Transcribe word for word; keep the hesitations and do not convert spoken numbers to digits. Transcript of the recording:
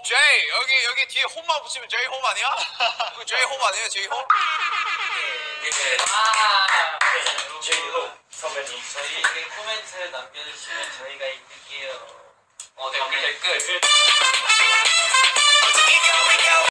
제이 여기 여기 뒤에 홈만 붙이면 제이 홈 아니야? 이거 제이 홈 아니에요? 제이 홈? 예. 아. 제이 홈 선배님. 저희 코멘트 남겨주시면 저희가 읽을게요. 어 댓글 댓글.